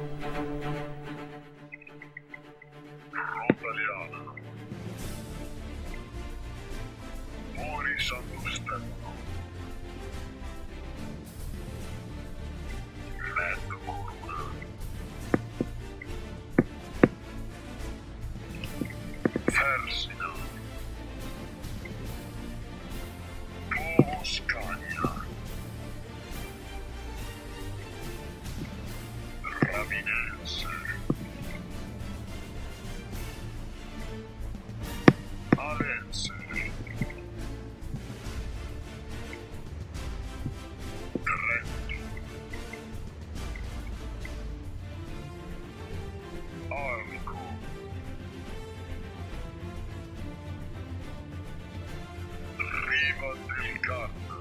Rotaliana. Muori Sandustello. Letto Corona. Fersina. Povoscania. Ravinense. Alense. Trento. Arco. Riva del Garda.